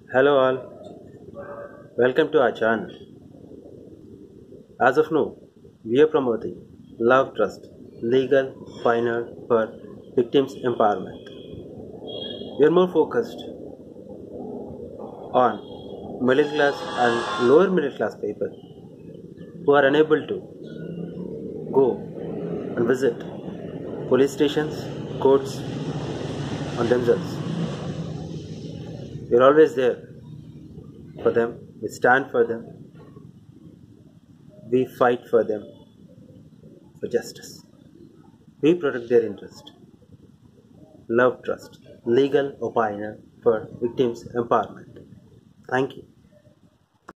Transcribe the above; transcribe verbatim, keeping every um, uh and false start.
Hello all, welcome to our channel. As of now, we are promoting Love Trust, legal opiner for victims empowerment. We are more focused on middle class and lower middle class people who are unable to go and visit police stations, courts on themselves. We are always there for them, we stand for them, we fight for them for justice. We protect their interest. Love Trust, legal opiner for victims empowerment. Thank you.